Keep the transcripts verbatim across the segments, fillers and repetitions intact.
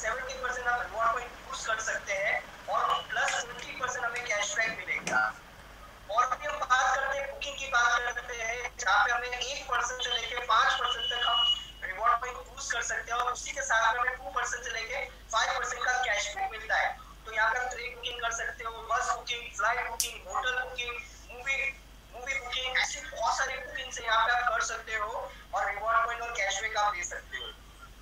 Seventy percent आप reward point use कर सकते हैं और प्लस ट्वेंटी परसेंट हमें कैशबैक मिलेगा। और अभी हम बात करते हैं बुकिंग की बात करते हैं, जहाँ पे हमें एक परसेंट से लेके पांच परसेंट तक हम रिवॉर्ड पॉइंट यूज कर सकते हैं और उसी के साथ में हमें टू परसेंट से लेके फाइव परसेंट का कैशबैक मिलता है। तो यहाँ पे ट्रेन बुकिंग कर सकते हो, bus booking, flight booking, hotel booking, movie movie booking, ऐसी बहुत सारी बुकिंग से यहाँ पे आप कर सकते हो और रिवॉर्ड पॉइंट और कैशबैक आप ले सकते हो।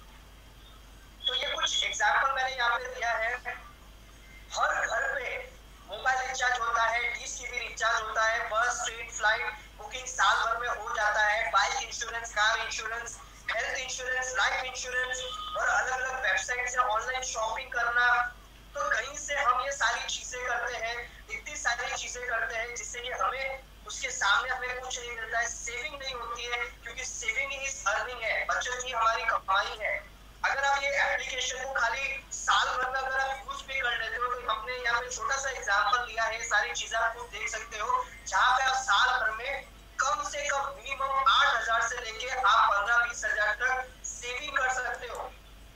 तो ये कुछ एग्जाम्पल मैंने यहाँ पे दिया है। हर घर पे मोबाइल रिचार्ज होता है, डिश टीवी रिचार्ज होता है, बस, ट्रेन, फ्लाइट बुकिंग साल भर में हो जाता है, bike insurance, car insurance, health insurance, life insurance और अलग अलग वेबसाइट से ऑनलाइन शॉपिंग करना। तो कहीं से हम ये सारी चीजें करते हैं, इतनी सारी चीजें करते हैं जिससे कि हमें उसके सामने हमें कुछ नहीं मिलता है, सेविंग नहीं होती है, क्योंकि सेविंग इज अर्निंग है, बचत ही हमारी कमाई है। अगर आप ये एप्लीकेशन को खाली साल भर में अगर आप यूज भी कर लेते हो, तो हमने यहाँ पे छोटा सा एग्जांपल लिया है, सारी चीजें आप देख सकते हो, जहाँ पे आप साल भर में कम से कम मिनिमम आठ हजार से लेके आप पंद्रह बीस हजार तक सेविंग कर सकते हो।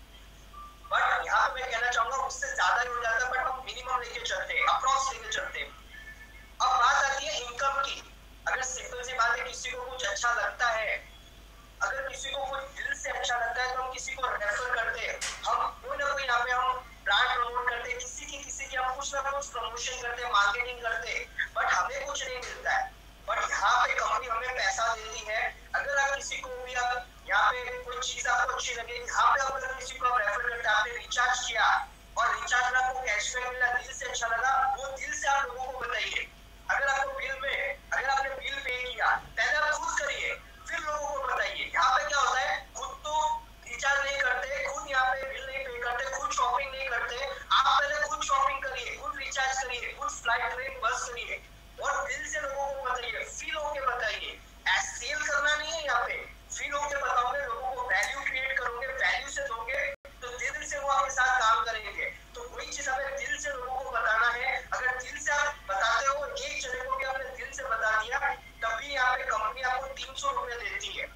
बट यहाँ पे मैं कहना चाहूंगा उससे ज्यादा ही हो जाता है, बट हम मिनिमम लेके चलते हैं, अप्रॉक्स लेके चलते हैं। अब बात आती है इनकम की। अगर सिंपल सी बात है, किसी को कुछ अच्छा लगता है, अगर किसी को कुछ दिल से अच्छा लगता है तो हम किसी को रेफर करते हैं, हम कोई ना कोई यहाँ पे हम ब्रांड प्रमोट करते हैं, किसी की किसी की हम कुछ ना कुछ प्रमोशन करते हैं, मार्केटिंग करते हैं, बट हमें कुछ नहीं मिलता है। बट यहाँ पे कंपनी हमें पैसा देती है। अगर आप किसी को भी आप यहाँ पे कोई चीज आपको अच्छी लगे, यहाँ पे अगर किसी को आप रेफर करते हैं, आपने रिचार्ज किया और रिचार्ज में आपको कैशबैक मिला, दिल से अच्छा लगा, वो दिल से आप लोगों को बताइए। अगर आपको बिल में अगर आपने बिल पे किया, पहले आप खुद करिए, फिर लोगों को बताइए। यहाँ पे क्या होता है, खुद तो रिचार्ज नहीं करते, खुद यहाँ पे बिल नहीं पे करते, खुद शॉपिंग नहीं करते, आप पहले खुद शॉपिंग करिए, खुद रिचार्ज करिए, खुद फ्लाइट, ट्रेन, बस करिए और दिल से लोगों को बताइए, फील होके बताइए। ऐसे सेल करना नहीं है, यहाँ पे फील होके बताओगे, लोगों को वैल्यू क्रिएट करोगे, वैल्यू से दोगे तो दिल से वो आपके साथ काम करेंगे। तो वही चीज हमें दिल से लोगों को बताना है। अगर दिल से आप बताते हो, एक जने को भी आपने दिल से बता दिया, तभी यहाँ पे कंपनी आपको तीन सौ रुपए देती है।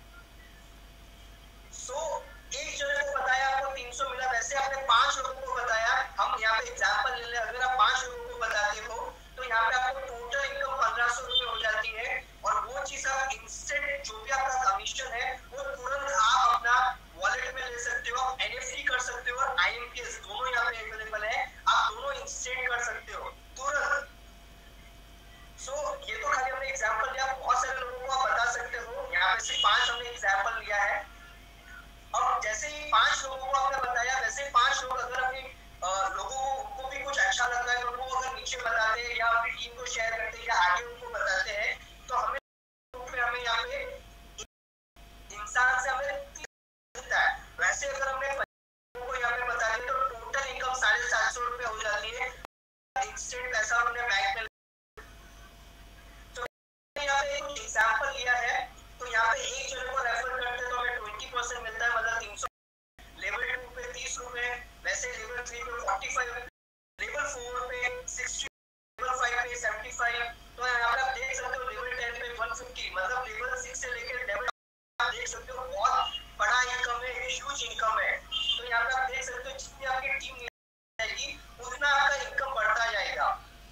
सो एक जने को बताया, आपको तीन सौ मिला, वैसे आपने पांच लोगों को बताया। हम यहाँ पे एग्जांपल ले ले, अगर आप पांच लोगों को बताते हो तो यहाँ पे आपको टोटल इनकम पंद्रह सौ रुपए हो जाती है। और वो चीज आप इंस्टेंट, जो भी आपका कमीशन है वो तुरंत आप अपना वॉलेट में ले सकते हो, आप एनएफटी कर सकते हो और आईएमपीएस दोनों यहाँ पे अवेलेबल है, आप दोनों इंस्टेंट कर सकते हो तुरंत। सो so, ये तो खाली हमने एग्जांपल लिया, बहुत सारे लोगों को आप बता सकते हो, यहाँ पे सिर्फ पांच हमने एग्जांपल लिया है। अब जैसे ही पांच लोगों को आपने बताया, वैसे ही पांच लोग अगर अपनी लोगों को भी कुछ अच्छा लगता है तो वो अगर नीचे बताते हैं या अपनी टीम को शेयर करते हैं या आगे उनको बताते हैं, तो हमें हमें यहाँ पे इंसान से हमें मिलता है। वैसे अगर हमने लोगों को यहाँ पे बता दिया तो टोटल इनकम साढ़े सात सौ रुपए हो जाती है, इंस्टेंट पैसा हमने बैंक में। तो यहाँ पे एक एग्जांपल लिया है, तो यहाँ पे एक जने को रेफर करते हैं तो हमें ट्वेंटी परसेंट मिलता है, मतलब तीन सौ। लेवल टू पे तीस रुपए, वैसे लेवल थ्री पे फोर्टी फाइव, लेवल फोर पे सिक्सटी, लेवल फाइव पे सेवेंटी फाइव। तो यहाँ पे आप देख सकते हो लेवल टेन पे वन फिफ्टी, मतलब लेवल सिक्स से लेकर लेवल आप देख सकते हो बहुत बड़ा इनकम है, ह्यूज इनकम है। तो यहाँ पे आप देख सकते हो जितनी आपकी टीम जाएगी उतना आपका इनकम बढ़ता जाएगा।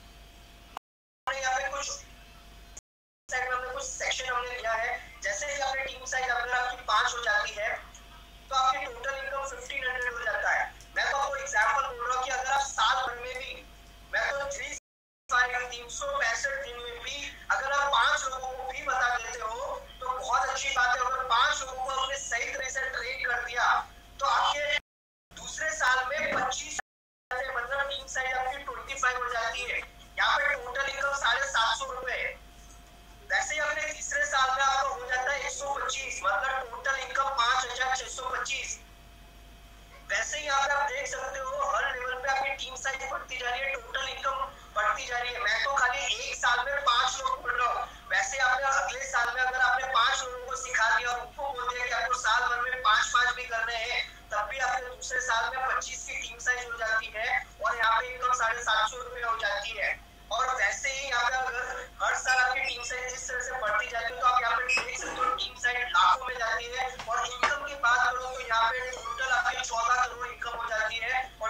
यहाँ पे कुछ साइड में हमने कुछ सेक्शन हमने लिया है, जैसे ही आपकी टीम साइज अगर आपकी पांच हो जाती है तो आपकी टोटल इनकम फिफ्टीन हंड्रेड हो जाता है। मैं तो आपको एग्जांपल बोल रहा हूँ कि अगर आप साल भर में भी, मैं तो थ्री तीन सौ पैंसठ दिन में भी अगर आप पांच लोगों को भी बता देते हो तो बहुत अच्छी बात है। अगर पांच लोगों को आपने सही तरह से ट्रेन कर दिया तो आपके दूसरे साल में पच्चीस, मतलब टीम साइज आपकी ट्वेंटी फाइव हो जाती है। यहाँ पे टोटल इनकम साढ़े सात सौ रुपए है। वैसे ही अपने तीसरे साल में आपका हो जाता है एक सौ पच्चीस, मतलब टोटल इनकम पांच हजार छह सौ पच्चीस। वैसे ही यहाँ पे आप देख सकते हो हर लेवल पे आपकी टीम साइज बढ़ती जा रही है, टोटल इनकम बढ़ती जा रही है। मैं तो खाली एक साल में पांच लोग बोल रहा हूँ, वैसे आपने अगले साल में अगर आपने पांच लोगों को सिखा दिया और उनको बोल दिया कि आपको साल भर में पांच पांच भी करने हैं, तब भी आपके दूसरे साल में पच्चीस की टीम साइज हो जाती है और यहाँ पे इनकम साढ़े सात सौ रुपए हो जाती है। और वैसे ही यहाँ पे अगर हर साल आपकी टीम साइज इस तरह से बढ़ती जाती है तो आप यहाँ पे देख सकते हो टीम साइज लाखों में जाती है। और इनकम की बात करो तो यहाँ पे टोटल आपकी चौदह करोड़ इनकम हो जाती है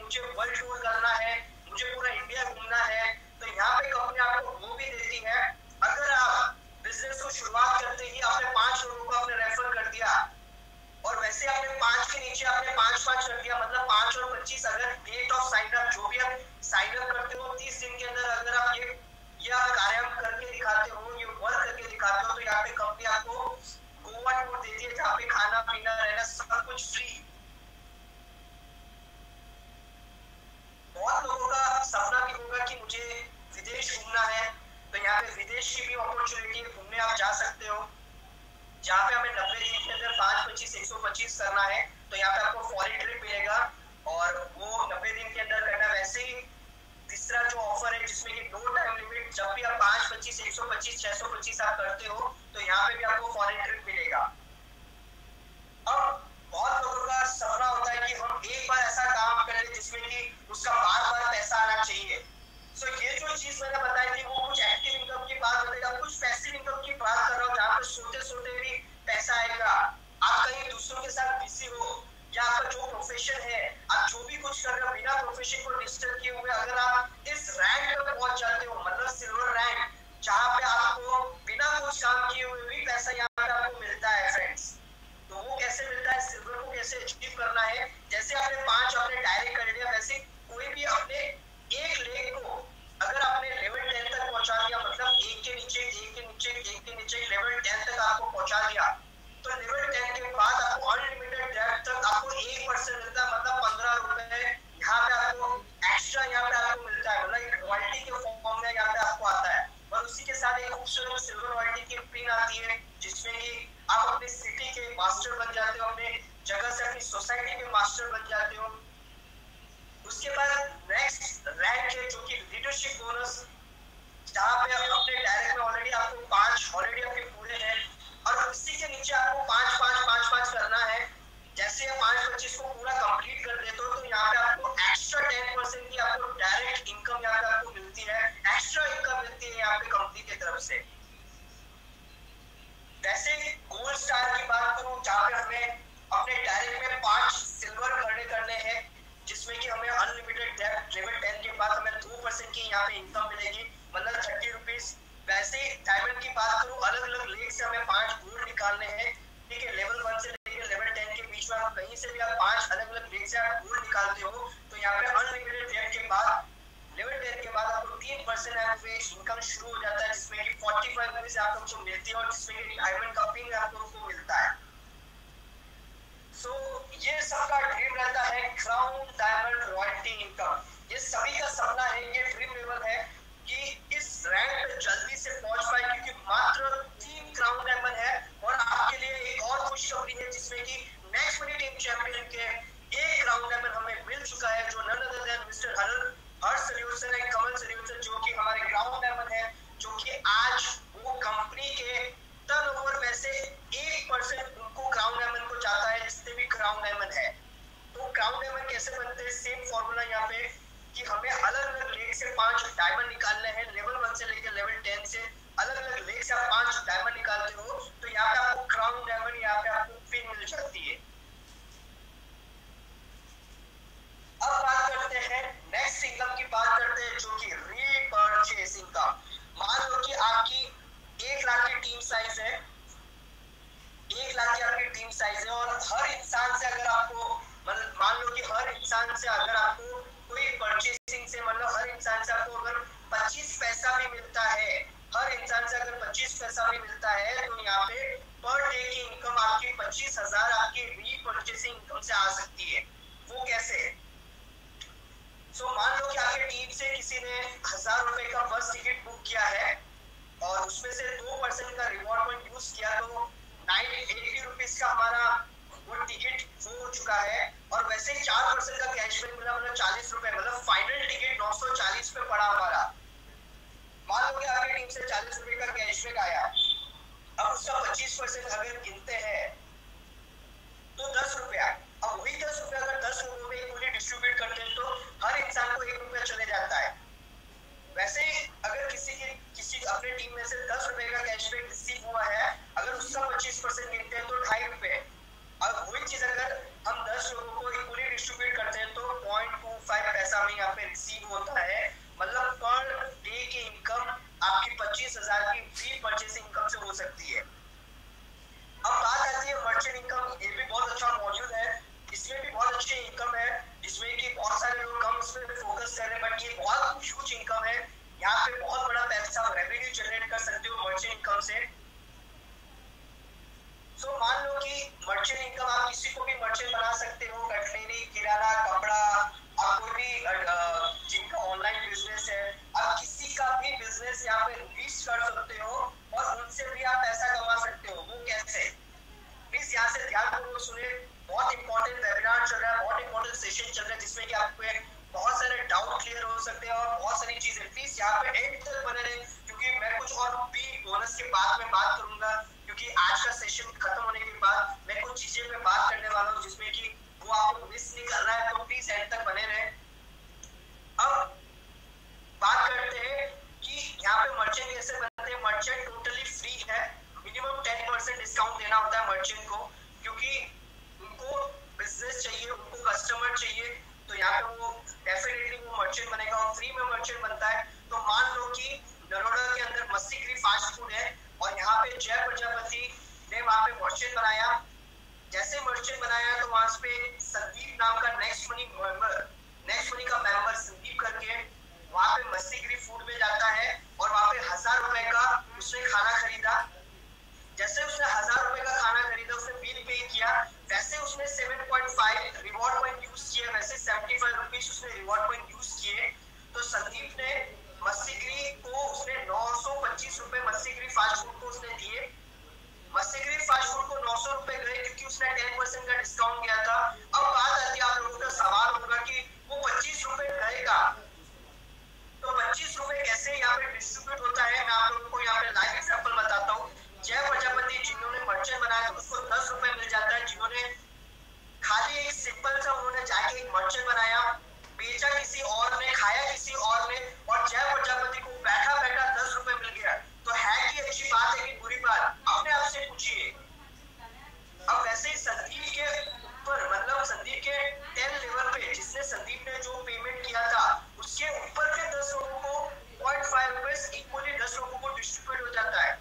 मुझे वर्ल्ड टूर करना है, मुझे पूरा इंडिया घूमना है, तो यहाँ पे कंपनी आपको वो भी देती है। अगर आप बिजनेस को शुरुआत करते ही आपने पांच लोगों को आपने रेफर कर दिया और वैसे आपने पांच के नीचे आपने पांच पांच कर दिया, मतलब पांच और पच्चीस, अगर डेट ऑफ साइन अप जो भी आप साइन अप करते हो तीस दिन के अंदर अगर आप ये ये आप कार्य करके दिखाते हो, ये वर्क करके दिखाते हो, तो यहाँ पे कंपनी आपको गोवा टूर देती है जहाँ पे खाना पीना रहना सब कुछ फ्री। बहुत लोगों का सपना भी होगा कि मुझे विदेश घूमना है, तो यहाँ पे विदेश की भी अपॉर्चुनिटी है, घूमने आप जा सकते हो। जहाँ पे हमें नब्बे दिन के अंदर पाँच पच्चीस एक सौ पच्चीस करना है, तो यहाँ पे आपको फॉरेन ट्रिप मिलेगा और वो नब्बे दिन के अंदर करना। वैसे ही तीसरा जो ऑफर है जिसमें कि नो टाइम लिमिट, जब भी आप पाँच पच्चीस एक सौ पच्चीस छह सौ पच्चीस आप करते हो तो यहाँ पे भी आपको फॉरेन ट्रिप मिलेगा। अब बहुत लोगों का सपना होता है कि हम एक बार ऐसा काम करें जिसमें कि उसका बार बार पैसा आना चाहिए। सो so, ये जो चीज मैंने बताई थी वो कुछ एक्टिव इनकम की बात बताई, अब कुछ पैसिव इनकम की बात कर रहा हूँ जहाँ पे सोते सोते भी पैसा आएगा। आप कहीं दूसरों के साथ बिजी हो या आपका जो प्रोफेशन है, आप जो भी कुछ कर रहे हो बिना प्रोफेशन को डिस्टर्ब किए हुए अगर आप इस रैंक पर पहुंच जाते हो, मतलब सिल्वर रैंक, जहाँ पे आपको बिना कुछ काम किए हुए भी पैसा यहाँ पे आपको मिलता है फ्रेंड्स। तो वो कैसे मिलता है, सिल्वर को कैसे अचीव करना है, जैसे आपने पांच आपने डायरेक्ट कर लिया, वैसे कोई भी अपने एक लेग को अगर आपने लेवल टेन तक पहुंचा दिया, मतलब एक के नीचे एक के नीचे एक के नीचे लेवल टेन तक आपको पहुंचा दिया, तो लेवल टेन के बाद आपको अनलिमिटेड डेप्थ तक आपको एक परसेंट मिलता है, मतलब पंद्रह रुपए यहाँ पे आपको एक्स्ट्रा यहाँ पे आपको मिलता है, मतलब एक रॉयल्टी के फॉर्म में यहाँ पे आपको आता है। और उसी के साथ एक खूबसूरत सिल्वर रॉयल्टी की पिन आती है जिसमें कि आप अपने सिटी के मास्टर बन जाते हो, अपने जगह से अपनी सोसाइटी के मास्टर बन जाते हो। उसके बाद नेक्स्ट रैंक है जो कि लीडरशिप बोनस, जहाँ पे आप अपने डायरेक्ट में ऑलरेडी आपको पांच ऑलरेडी आपके पूरे हैं और उसी के नीचे आपको पांच पांच पांच पांच करना है। जैसे आप पांच पच्चीस को पूरा कंप्लीट कर देते हो तो यहाँ पे आपको एक्स्ट्रा टेन परसेंट की आपको डायरेक्ट इनकम यहाँ पे आपको मिलती है, एक्स्ट्रा इनकम मिलती है यहाँ पे कंपनी की तरफ से। वैसे गोल्ड स्टार की बात करूं जहाँ पे हमें अपने डायरेक्ट में पांच सिल्वर खड़े करने हैं जिसमें कि हमें अनलिमिटेड डेप्थ लेवल टेन के बाद हमें दो परसेंट की यहाँ पे इनकम मिलेगी, मतलब थर्टी रुपीज। वैसे डायमंड की बात करूं अलग अलग लेग से हमें पांच गोल्ड निकालने हैं, ठीक है, लेवल वन से लेकर लेवल टेन के बीच में आप कहीं से भी आप पांच अलग अलग लेग से आप गोल्ड निकालते हो तो यहाँ पे अनलिमिटेड डेप्थ के बाद लेवल टेन के बाद आपको तीन परसेंट इनकम शुरू हो जाता है जिसमें कि फोर्टी फाइव रुपीज आपको मिलती है और जिसमें कि डायमंड का पिन आपको मिलता है। सो so, ये सबका ड्रीम रहता है क्राउन डायमंड रॉयल्टी इनकम, ये सभी का सपना है, ये ड्रीम लेवल है कि इस रैंक पे जल्दी से पहुंच पाए क्योंकि मात्र तीन क्राउन डायमंड है। और आपके लिए एक और खुशखबरी है जिसमें कि नेक्स्ट मनी टीम चैंपियन के एक क्राउन डायमंड हमें मिल चुका है जो नन अदर देन मिस्टर हर हर्ष सल्यूशन है, कमल सल्यूशन, जो कि हमारे क्राउन डायमंड है, जो कि आज वो कंपनी के टर्नओवर में से एक परसेंट उनको क्राउन डायमंड को जाता है जितने भी क्राउन डायमंड है। तो क्राउन डायमंड कैसे बनते हैं, सेम फॉर्मूला यहाँ पे कि हमें अलग अलग लेग से पांच डायमंड निकालने हैं, लेवल वन से लेकर लेवल टेन से अलग अलग लेग से आप पांच डायमंड निकालते हो तो यहाँ पे आपको क्राउन डायमंड यहाँ पे आपको पिन मिल जाती है। अब बात करते हैं नेक्स्ट इनकम की बात करते हैं जो कि रीपरचेस इनकम। मान लो कि आपकी एक लाख की टीम साइज है, एक लाख की आपकी टीम साइज है और हर इंसान से अगर आपको मतलब मान लो कि हर इंसान से अगर आपको कोई परचेसिंग से मतलब हर इंसान से आपको अगर पच्चीस पैसा भी मिलता है, हर इंसान से अगर पच्चीस पैसा भी मिलता है तो यहाँ पे पर डे की इनकम आपकी पच्चीस हजार आपकी रीपरचेसिंग इनकम से आ सकती है। वो कैसे? सो so, मान लो कि आपकी टीम से किसी ने हजार रुपए का बस टिकट बुक किया है और उसमें से दो परसेंट का रिवॉर्ड पॉइंट यूज किया तो नाइन एटी रुपीज का हमारा वो टिकट हो चुका है और वैसे ही चार परसेंट का कैशबैक मिला, मतलब चालीस रुपए, मतलब फाइनल टिकट नौ सौ चालीस पे पड़ा हमारा। मान लो कि आपकी टीम से चालीस रुपए का कैशबैक आया, अब उसका पच्चीस परसेंट अगर गिनते हैं तो दस रुपया, अब वही दस रुपया अगर दस लोगों में इक्वली डिस्ट्रीब्यूट करते हैं तो हर इंसान को एक रुपया चले जाता है। वैसे अगर किसी की किसी अपने टीम में से दस रुपए का कैशबैक रिसीव हुआ है, अगर उसका पच्चीस परसेंट गिनते हैं तो ढाई रुपए। अब वही चीज अगर हम दस लोगों को इक्वली डिस्ट्रीब्यूट करते हैं तो पॉइंट टू फाइव यहाँ पे रिसीव होता है, मतलब पर डे की इनकम आपकी पच्चीस हजार की फ्री परचेस इनकम से हो सकती है। अब बात आती है मर्चेंट इनकम, ये भी बहुत अच्छा मॉड्यूल है, इसमें भी बहुत अच्छी इनकम है, जिसमें कि बहुत सारे लोग कम इस पे फोकस कर रहे हैं, बट ये बहुत ह्यूज इनकम है। यहाँ पे बहुत बड़ा पैसा रेवेन्यू जनरेट कर सकते हो मर्चेंट इनकम से। सो so, मान लो कि मर्चेंट इनकम आप किसी को भी मर्चेंट बना सकते हो, कटलेरी, किराना, कपड़ा, आप कोई भी जिनका ऑनलाइन बिजनेस है, आप किसी का भी बिजनेस यहाँ पे लिस्ट कर सकते हो और उनसे भी आप पैसा कमा सकते हो। वो कैसे? प्लीज यहाँ से ध्यानपूर्वक सुनिए, बहुत इंपॉर्टेंट वेबिनार चल रहा है, बहुत इंपॉर्टेंट सेशन चल रहा है, जिसमें कि आपको बहुत सारे डाउट क्लियर हो सकते हैं और बहुत सारी चीजें। प्लीज यहाँ पे एंड तक बने रहे, क्योंकि मैं कुछ और भी बोनस के बाद में बात करूंगा, क्योंकि आज का सेशन खत्म होने के बाद मैं कुछ चीजें पे बात करने वाला हूँ जिसमें कि वो आपको मिस नहीं कर रहा है, तो प्लीज एंड तक बने रहे। अब बात करते हैं कि यहाँ पे मर्चेंट कैसे बनते हैं। मर्चेंट टोटली फ्री है, मिनिमम टेन परसेंट डिस्काउंट देना होता है मर्चेंट को, क्योंकि उनको बिजनेस चाहिए, उनको कस्टमर चाहिए, तो यहाँ पे वो डेफिनेटली वो मर्चेंट बनेगा और फ्री में मर्चेंट बनता है। तो मान लो कि नरोडा के अंदर मस्तीगिरी फास्ट फूड है और यहाँ पे जय प्रजापति ने वहाँ पे मर्चेंट बनाया। जैसे मर्चेंट बनाया तो वहां पे संदीप नाम का next money member, next money का मेंबर संदीप करके वहां पे मस्तीगिरी फूड में जाता है और वहां पे हजार रुपए का उसने खाना खरीदा। जैसे उसने हजार रुपए का खाना खरीदा, उसने बिल पे किया, वैसे उसने seven point five reward point use किए, वैसे सेवेंटी फाइव रुपीस उसने रिवॉर्ड पॉइंट यूज किए। तो संदीप ने मस्तीगिरी को उसने नौ सौ पच्चीस रुपए मस्तीगिरी फास्ट फूड को उसने दिए। मस्तीगिरी फास्ट फूड को नौ सौ रुपए गए क्योंकि उसने टेन परसेंट का डिस्काउंट किया था। अब बात आती है, आप लोगों का सवाल होगा कि वो पच्चीस रुपए गएगा, तो पच्चीस रुपए कैसे यहाँ पे डिस्ट्रीब्यूट होता है, मैं आप लोगों को यहाँ पे लाइव एग्जांपल बताता हूँ। जय प्रजापति जिन्होंने मर्चेंट बनाया तो उसको दस रुपए मिल जाता है, जिन्होंने खाली एक सिंपल सा उन्होंने जाके एक मर्चेंट बनाया, बेचा किसी और ने, खाया किसी और ने, और जय प्रजापति को बैठा बैठा दस रुपए मिल गया, तो है कि अच्छी बात है कि बुरी बात? अपने आप से पूछिए। अब वैसे ही संदीप के ऊपर, मतलब संदीप के टेन लेवल पे जिसने संदीप ने जो पेमेंट किया था, उसके ऊपर के दस लोगों को पॉइंट फाइव रुपए इक्वली दस लोगों को डिस्ट्रीब्यूट हो जाता है।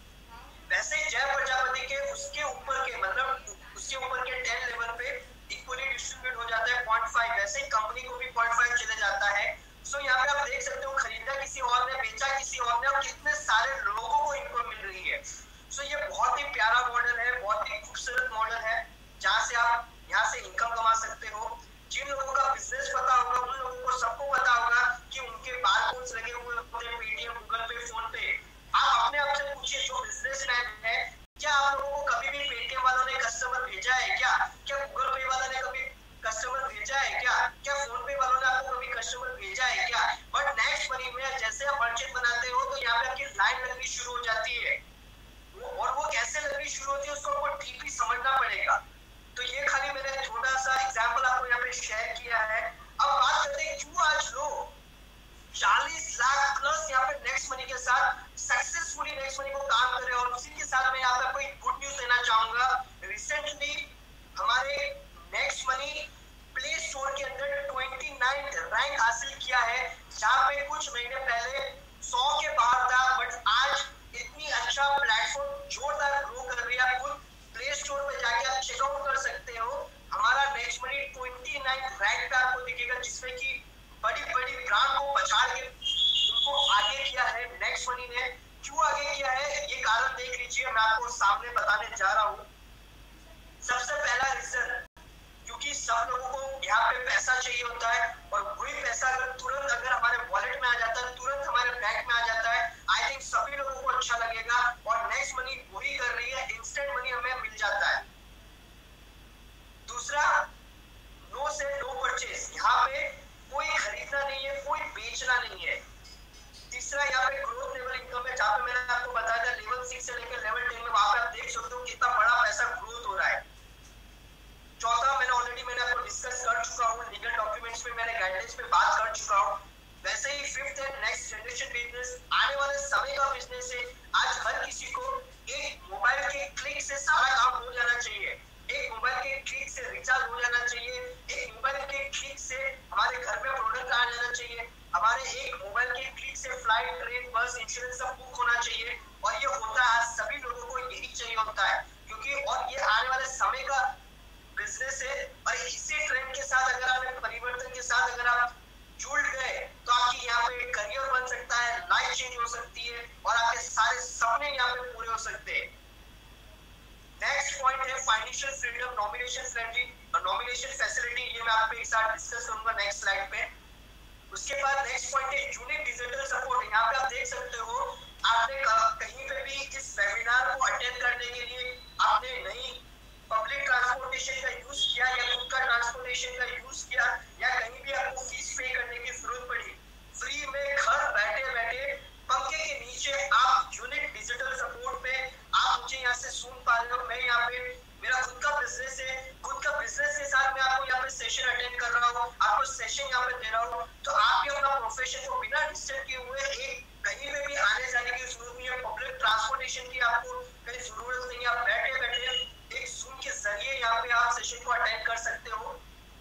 वैसे जय प्रजापति के उसके ऊपर के, मतलब उसके ऊपर के टेन लेवल पे इक्वली डिस्ट्रीब्यूट हो जाता है पॉइंट फाइव, वैसे ही कंपनी को भी पॉइंट फाइव चले जाता है। सो यहाँ पे आप देख सकते हो, खरीदा किसी और ने, बेचा किसी और ने, और कितने सारे लोगों को इनकम मिल रही है। सो ये बहुत ही प्यारा मॉडल है, बहुत ही खूबसूरत मॉडल है, जहाँ से आप यहाँ से इनकम कमा सकते हो। जिन लोगों का बिजनेस पता होगा उन लोगों को सबको पता होगा कि उनके बारकोड्स लगे हुए होते हैं पेटीएम, गूगल पे, फोन पे। आप अपने आप से पूछिए, जो बिजनेसमैन है, क्या आप लोगों को कभी भी पेटीएम वालों ने कस्टमर भेजा है क्या? क्या गूगल पे वालों ने कभी कस्टमर भेजा है क्या? क्या फोन पे वालों ने आपको कभी कस्टमर भेजा है क्या? बट नेक्स्ट मनी में जैसे आप मर्चेंट बनाते हो तो यहाँ पे आपकी लाइन लगनी शुरू हो जाती है, और वो कैसे लगनी शुरू होती है उसको आपको डीपली समझना पड़ेगा। तो ये खाली मैंने छोटा सा एग्जांपल आपको यहाँ पे शेयर किया है। अब बात करते हैं क्यों आज लोग चालीस लाख प्लस यहाँ पे नेक्स्ट मनी के साथ सक्सेसफुली नेक्स्ट मनी को काम कर रहे हैं। और उसी के साथ मैं यहाँ पे आपको एक गुड न्यूज देना चाहूंगा। रिसेंटली हमारे नेक्स्ट मनी प्ले स्टोर के अंदर उनतीसवां रैंक हासिल किया है, जहाँ पे कुछ महीने पहले सौ के बाहर था, बट आज इतनी अच्छा प्लेटफॉर्म जोरदार ग्रो कर रही है। खुद प्ले स्टोर पे जाके आप चेकआउट कर सकते हो, हमारा नेक्स्ट मनी उनतीसवां रैंक पे आपको दिखेगा, जिसमें कि बड़ी बड़ी ब्रांड को पछाड़ के उनको आगे किया है नेक्स्ट मनी ने। क्यों आगे किया है ये कारण देख लीजिए, मैं आपको सामने बताने जा रहा हूँ। सबसे पहला रीजन, क्योंकि सब लोगों को यहाँ पे पैसा चाहिए होता है, और वही पैसा अगर तुरंत अगर हमारे वॉलेट में आ जाता है, तुरंत हमारे बैंक में आ जाता है, आई थिंक सभी लोगों को अच्छा लगेगा। और नेक्स्ट मनी वही कर रही है, इंस्टेंट मनी हमें मिल जाता है। दूसरा, नो सेल नो परचेज, यहाँ पे कोई खरीदना नहीं है, कोई बेचना नहीं है। तीसरा, यहाँ पे ग्रोथ लेवल इनकम है, जहाँ पे मैंने आपको बताया था लेवल सिक्स से लेकर लेवल टेन में, वहां पे आप देख सकते हो कितना बड़ा पैसा ग्रोथ हो रहा है। चौथा, मैंने ऑलरेडी मैंने आपको डिस्कस कर चुका हूँ, लीगल डॉक्यूमेंट्स पे मैंने गाइडेंस पे बात कर चुका हूँ। वैसे ही फिफ्थ है नेक्स्ट जनरेशन बिजनेस, आने वाले समय का बिजनेस है। आज हर किसी को एक मोबाइल के क्लिक से सारा काम हो जाना चाहिए, एक मोबाइल के क्लिक से रिचार्ज हो जाना चाहिए, एक मोबाइल के क्लिक से हमारे घर में प्रोडक्ट आ जाना चाहिए, हमारे एक मोबाइल के क्लिक से फ्लाइट, ट्रेन, बस, इंश्योरेंस सब बुक होना चाहिए। और ये होता है, सभी लोगों को यही चाहिए होता है, क्योंकि और ये आने वाले समय का बिजनेस है। और इसी ट्रेंड के साथ अगर आप परिवर्तन के साथ अगर आप जुड़ गए तो आपकी यहाँ पे करियर बन सकता है, लाइफ चेंज हो सकती है और आपके सारे सपने यहाँ पे पूरे हो सकते हैं। नेक्स्ट पॉइंट है financial freedom, nomination friendly, nomination facility. ये मैं आपके साथ डिस्कस करूंगा नेक्स्ट स्लाइड पे। उसके बाद नेक्स्ट पॉइंट है यूनिक डिजिटल सपोर्ट। यहाँ पे आप देख सकते हो, आपने कहीं पे भी इस वेबिनार को अटेंड करने के लिए आपने नहीं पब्लिक ट्रांसपोर्टेशन का यूज किया या खुद का ट्रांसपोर्टेशन का यूज किया या कहीं भी आपको फीस पे करने की जरूरत पड़ी, फ्री में घर बैठे बैठे पंखे के नीचे आप यूनिक डिजिटल सपोर्ट में आप मुझे यहाँ से सुन पा रहे हो। मैं यहाँ पे मेरा खुद का बिजनेस है, खुद का बिजनेस के साथ मैं आपको यहाँ पे सेशन अटेंड कर रहा हूँ, आपको सेशन यहाँ पे दे रहा हूँ। तो आप भी अपना प्रोफेशन को बिना डिस्टर्ब किए हुए एक कहीं पे भी आने जाने की जरूरत नहीं है, पब्लिक ट्रांसपोर्टेशन की आपको कहीं जरूरत नहीं है। आप बैठे बैठे एक जूम के जरिए यहाँ पे आप सेशन को अटेंड कर सकते हो।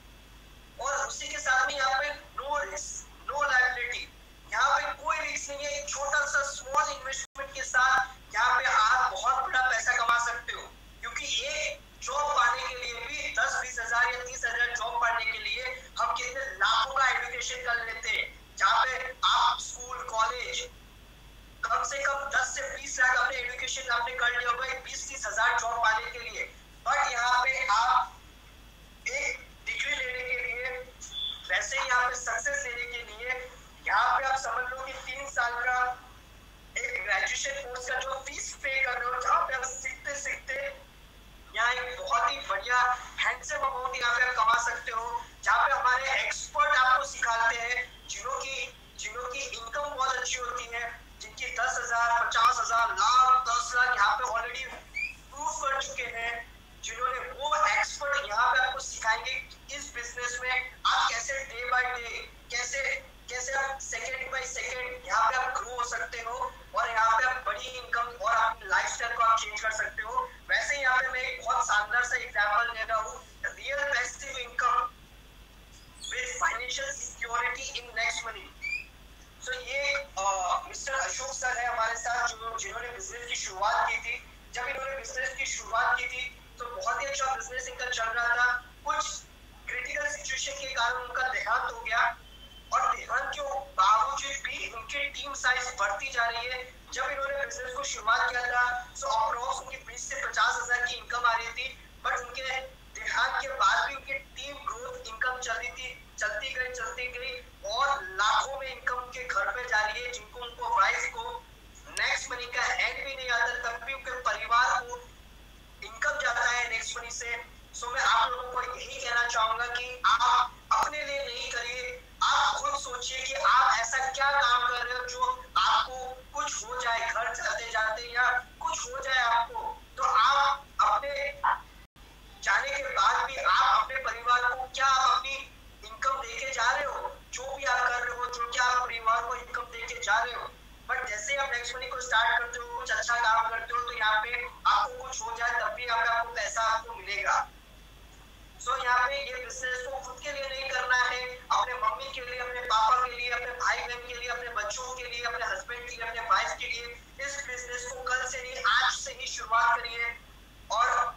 और उसी के साथ में यहाँ पे नो रिस्क, नो लायबिलिटी, यहाँ पे कोई रिस्क नहीं है। एक छोटा सा स्मॉल इन्वेस्टमेंट के साथ यहाँ पे आप बहुत बड़ा पैसा कमा सकते हो, क्योंकि एक जॉब पाने के लिए भी दस बीस हजार या तीस हजार जॉब पाने के लिए हम कितने लाखों का एजुकेशन कर लेते हैं, जहाँ पे आप स्कूल कॉलेज कम से कम दस से बीस लाख अपने एजुकेशन आपने कर लिया होगा बीस तीस हजार जॉब पाने के लिए। बट यहाँ पे आप एक डिग्री लेने के लिए, वैसे ही यहाँ पे सक्सेस लेने के लिए यहाँ पे आप समझ लो कि तीन साल का एक ग्रेजुएशन कोर्स का जो फीस पे कर रहे हो, जहाँ पे आप सीखते सीखते यहाँ एक बहुत ही बढ़िया हैंडसम अमाउंट यहाँ पे आप कमा सकते हो, जहाँ पे हमारे एक्सपर्ट आपको सिखाते हैं जिन्हों की जिन्हों की इनकम बहुत अच्छी होती है, जिनकी दस हजार पचास हजार लाख दस लाख यहाँ पे ऑलरेडी प्रूव कर चुके हैं, जिन्होंने वो एक्सपर्ट यहाँ पे आपको सिखाएंगे इस बिजनेस में आप कैसे डे बाय डे कैसे कैसे आप सेकंड बाय सेकंड यहाँ पे आप ग्रो हो सकते हो और यहाँ पे आप बड़ी इनकम और अपनी लाइफस्टाइल को आप चेंज कर सकते हो। वैसे यहाँ पे मैं एक बहुत शानदार सा एग्जांपल दे रहा हूँ, real passive income with financial security in next money. तो ये मिस्टर अशोक सर है हमारे साथ, जो जिन्होंने बिजनेस की शुरुआत की थी। जब इन्होंने बिजनेस की शुरुआत की थी तो बहुत ही अच्छा बिजनेस इनका चल रहा था। कुछ क्रिटिकल सिचुएशन के कारण उनका देहांत हो गया और देहांत के बावजूद भी उनकी टीम साइज बढ़ती जा रही है। जब इन्होंने बिजनेस को शुरुआत किया था तो अप्रोक्स उनकी बीस से पचास हजार की इनकम आ रही थी, बट उनके देहांत के बाद भी उनकी टीम ग्रोथ इनकम चल रही थी, चलती गई चलती गई और लाखों में इनकम उनके घर पे जा रही है, जिनको उनको वाइफ को नेक्स्ट मनी का एंड भी नहीं आता, तब भी उनके परिवार को इनकम जाता है नेक्स्ट मनी से। सो मैं आप लोगों को यही कहना चाहूंगा कि आप अपने लिए नहीं करिए, आप खुद सोचिए कि आप ऐसा क्या काम कर रहे हो जो आपको कुछ हो जाए घर जाते जाते या कुछ हो जाए आपको, तो आप अपने जाने के बाद भी आप अपने परिवार को क्या आप अपनी इनकम देके जा रहे हो, जो भी आप कर रहे हो, जो क्या आप परिवार को इनकम देके जा रहे हो। बट जैसे आप नेक्स्ट मनी को स्टार्ट करते हो, कुछ अच्छा काम करते हो, तो यहाँ पे आपको कुछ हो जाए तब भी यहाँ पे आपको पैसा आपको मिलेगा। सो so, यहाँ पे ये बिजनेस को खुद के लिए नहीं करना है, अपने मम्मी के लिए, अपने पापा के लिए, अपने भाई बहन के लिए, अपने बच्चों के लिए, अपने हस्बैंड के लिए, अपने वाइफ के लिए इस बिजनेस को कल से नहीं आज से ही शुरुआत करिए। और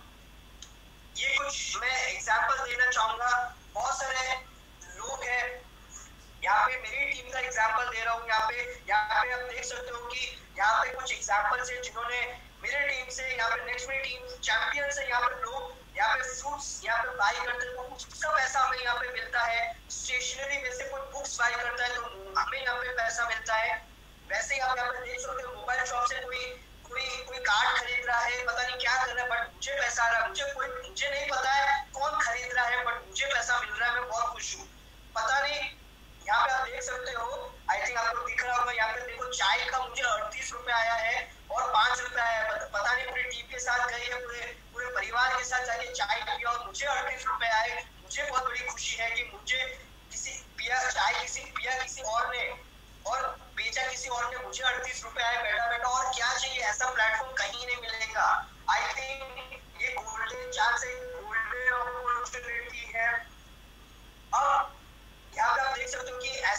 ये कुछ मैं एग्जांपल देना चाहूंगा, बहुत सारे लोग हैं यहाँ पे, मेरी टीम का एग्जांपल दे रहा हूँ। यहाँ पे यहाँ पे आप देख सकते हो कि यहाँ पे कुछ एग्जांपल्स हैं जिन्होंने मेरे टीम से, यहाँ पे नेक्स्ट मेरी टीम चैंपियन से, यहाँ पे लोग यहाँ पे फ्रूट्स यहाँ पे बाई करते हैं तो उसका पैसा हमें यहाँ पे मिलता है। स्टेशनरी में से कोई बुक्स बाई करता है तो हमें यहाँ पे पैसा मिलता है। वैसे ही आप यहाँ पे देख सकते हो मोबाइल शॉप से कोई कोई कोई कार्ड खरीद रहा है, पता नहीं क्या कर रहा है, बट मुझे पैसा आ रहा है। मुझे कोई मुझे नहीं पता है कौन खरीद रहा है, बट मुझे पैसा मिल रहा है, मैं बहुत खुश हूँ। पता नहीं यहाँ पे आप देख सकते हो, आई थिंक आपको दिख रहा होगा, यहाँ पे देखो चाय का मुझे अड़तीस रुपए आया है और पांच रुपए आया है। पता नहीं पूरी टीम के साथ गई है, पूरे पूरे परिवार के साथ जाके चाय पिया और मुझे अड़तीस रुपए आए। मुझे बहुत बड़ी खुशी है कि मुझे किसी पिया चाय किसी पिया किसी और ने और बेचा किसी और ने, मुझे अड़तीस रुपए आए बैठा बैठा। और क्या चाहिए, ऐसा प्लेटफॉर्म कहीं नहीं मिलेगा। आई थिंक ये गोल्डन चांस है, गोल्डन अपॉर्चुनिटी है। अब यहाँ पे आप देख सकते हो कि